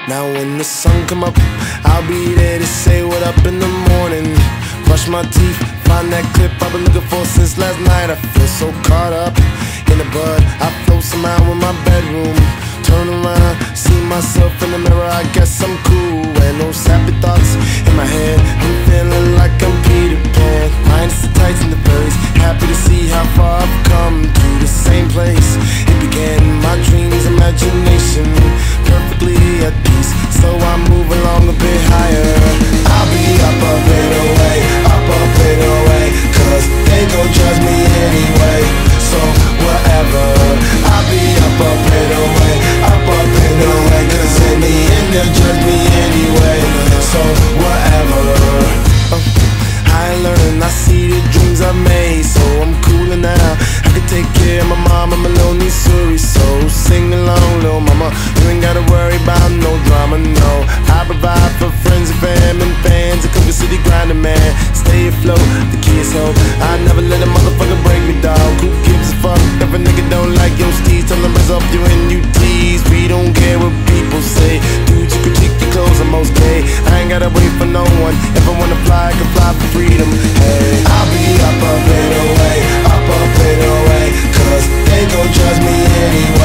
Now when the sun come up, I'll be there to say what up in the morning. Brush my teeth, find that clip I've been looking for since last night. I feel so caught up in the bud, I float somehow in my bedroom. Turn around, see myself in the mirror, I guess I'm cool. And those happy thoughts in my head, I'm feeling like I'm Peter Pan. Minus the tights and the furries, happy to see how far I've come. To the same place it began, my dreams, imagination, perfectly at peace. So I move along a bit higher. I'll be up and away, cause they gon' judge me anyway. So whatever, I'll be up and away, cause in the end they'll judge me anyway. So whatever. I learn, I see the dreams I made, so I'm cooler now. I can take care of my mom, I'm a lonely Suri. So sing along, little mama, you ain't gotta worry about no drama, no. I provide for friends and fam and fans, a Cougar City grinding man. Stay afloat, the key is hope. I never let a motherfucker break me down. Who gives a fuck if a nigga don't like your steez? Tell them buzz off you and you tease. We don't care what people say. Dude, you critique your clothes, I'm okay. I ain't gotta wait for no one. If I wanna fly, I can fly for freedom. Hey, I'll be up and away, cause they gon' judge me anyway.